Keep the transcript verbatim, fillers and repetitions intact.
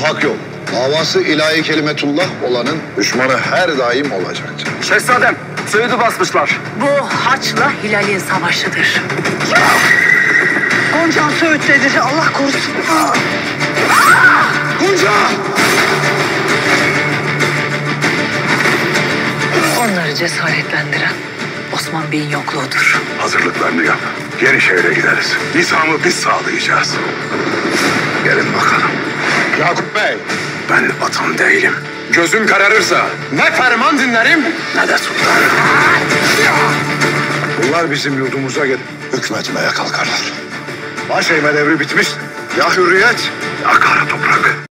İttifak yok. Davası ilahi kelimetullah olanın düşmanı her daim olacaktır. Şehzadem, Söğüt'ü basmışlar. Bu Haç'la Hilal'in savaşıdır. Gonca Söğüt'tedir. Allah korusun. Gonca! Onları cesaretlendiren Osman Bey'in yokluğudur. Hazırlıklarını yap. Yenişehir'e gideriz. Nizamı biz sağlayacağız. Gelin bakalım. Yakup Bey, Ben vatan değilim. gözüm kararırsa ne ferman dinlerim Ne de sultanım. bunlar bizim yurdumuza gelip hükmetmeye kalkarlar. Baş eğme devri bitmiş. Ya hürriyet Ya kara toprak.